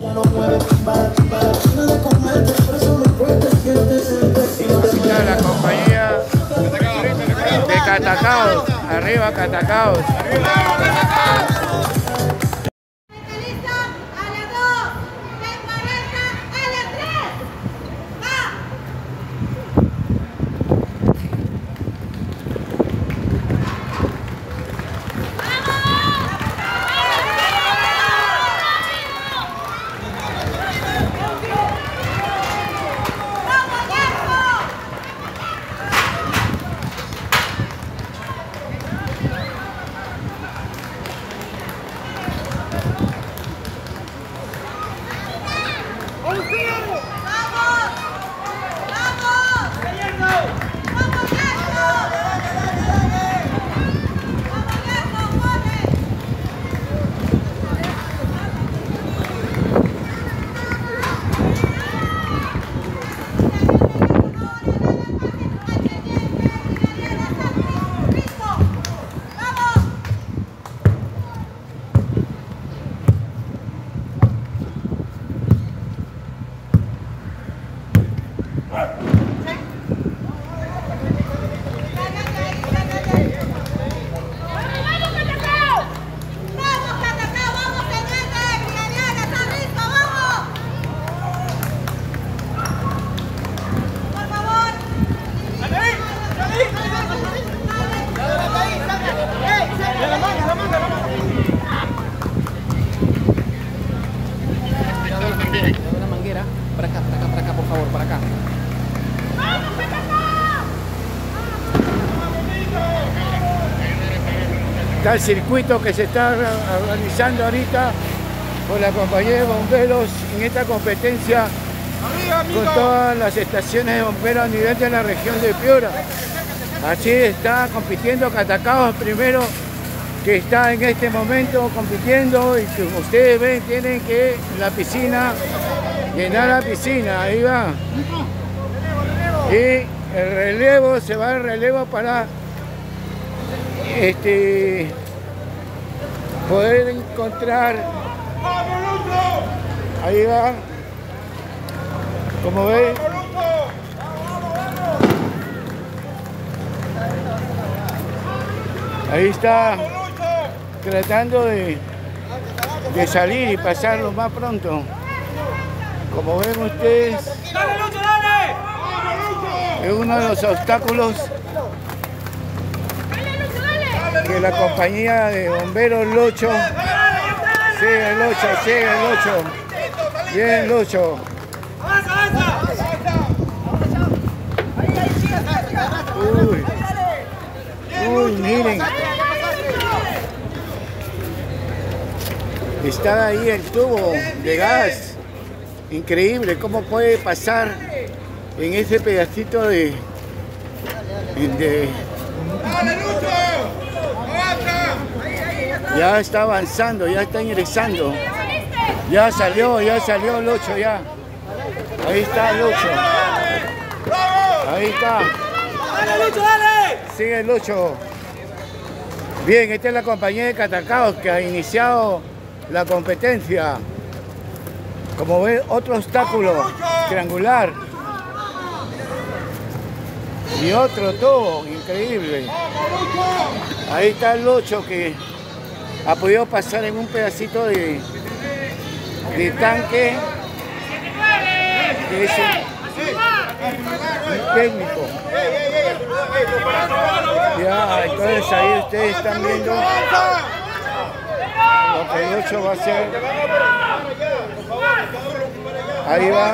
Está la compañía de Catacaos, arriba Catacaos. Está el circuito que se está organizando ahorita por la compañía de bomberos en esta competencia con todas las estaciones de bomberos a nivel de la región de Piura. Así está compitiendo Catacaos primero, que está en este momento compitiendo, y como ustedes ven tienen que la piscina, llenar la piscina, ahí va. Y el relevo, se va el relevo para poder encontrar, ahí va, como ven, ahí está tratando de salir y pasarlo más pronto. Como ven ustedes, es uno de los obstáculos que la compañía de bomberos Locho, sigue el 8, sigue el 8, bien el 8. Uy, miren, está ahí el tubo de gas, increíble cómo puede pasar en ese pedacito de ya está avanzando, ya está ingresando. Ya salió el 8 ya. Ahí está el 8. Ahí está. ¡Dale, Lucho, dale! Sigue el 8. Bien, esta es la compañía de Catacaos que ha iniciado la competencia. Como ven, otro obstáculo triangular. Y otro tubo, increíble. Ahí está el 8 que ha podido pasar en un pedacito de tanque, que es un técnico. Ya, entonces ahí ustedes están viendo lo que el 8 va a hacer. Ahí va.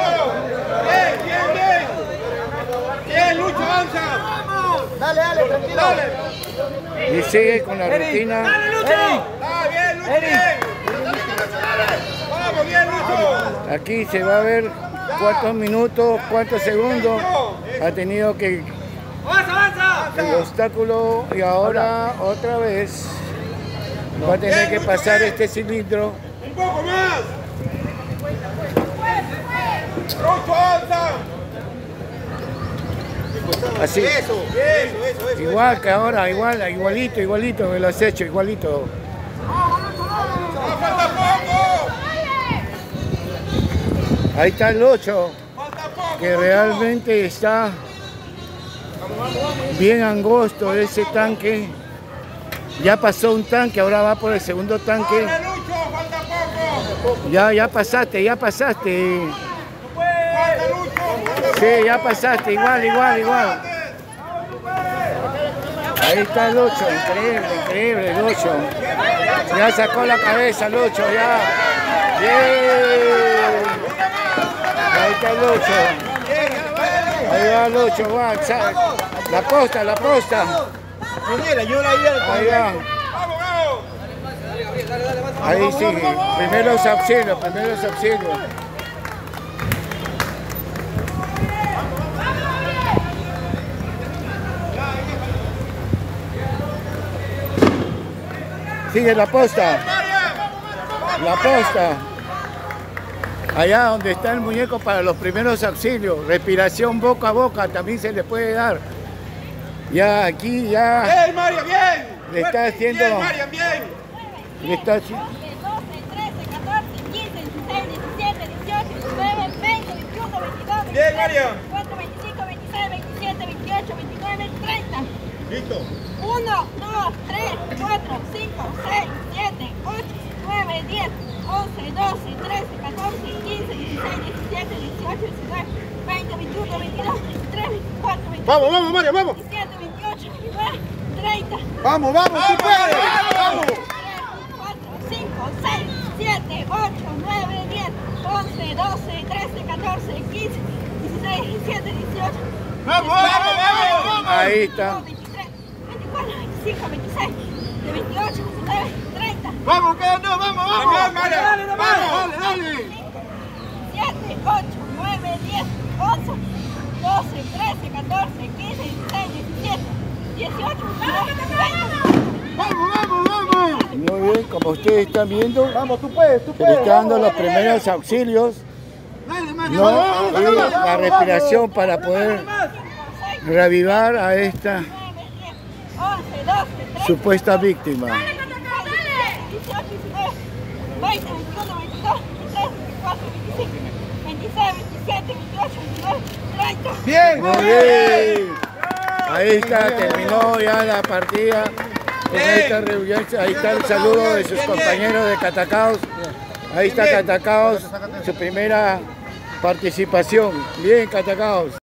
Bien, Lucho, avanza. Dale, tranquilo. Y sigue con la rutina. ¡Dale, Lucho! Bien, Lucho, bien. ¡Vamos, bien, Lucho! Aquí se va a ver cuántos minutos, cuántos segundos ha tenido que ¡Avanza! el obstáculo, y ahora otra vez va a tener que pasar este cilindro. ¡Un poco más! ¡Lucho, avanza! Así. Eso. Igual que ahora, igualito que lo has hecho, igualito. ¡Falta poco! Ahí está el 8, que realmente está bien angosto ese tanque. Ya pasó un tanque, ahora va por el segundo tanque. Ya pasaste, ya pasaste. Sí, ya pasaste, igual. Ahí está el 8, increíble el 8. Ya sacó la cabeza el 8, ya. Bien. Ahí está el 8. Ahí va el 8, va. La posta. Ahí va. Ahí sigue. Primeros auxilios. Sigue la posta. Allá donde está el muñeco para los primeros auxilios. Respiración boca a boca también se le puede dar. Ya aquí ya. Bien, Mario, bien. Le está haciendo. Bien, Mario, bien. Le está haciendo. 12, 13, 14, 15, 16, 17, 18, 19, 20, 21, 22, Bien, Mario. 24, 25, 26, 27, 28, 29, 30. Listo. 1, 2, 3, 4, 5, 6, 7, 8, 9, 10, 11, 12, 13, 14, 15, 16, 17, 18, 19, 20, 21, 22, 23, 24, 25, Vamos, Mario, vamos. 27, 28, 29, 30. Vamos, tú puedes. Vamos. 3, 4, 5, 6, 7, 8, 9, 10, 11, 12, 13, 14, 15, 16, 17, 18. Vamos. Ahí está. 23, 24, 25, 26, 28, 29, 30. Vamos, vamos, Mario. Dale. 7, 8, 9, 10, 11, 12, 13, 14, 15, 16, 17, 18, 19, 20. Vamos. Muy bien, como ustedes están viendo, Vamos, tú puedes. se le está dando los primeros auxilios. Dale, No, y la respiración para poder reavivar a esta 9, 10, 11, 12, 13, supuesta víctima. 18, 19, 20, 21, 22, 23, 24, 25, 26, 27, 28, 29, 30. Bien. Muy bien. Ahí está, terminó ya la partida. Ahí está el saludo de sus compañeros de Catacaos. Ahí está Catacaos, su primera participación. Bien, Catacaos.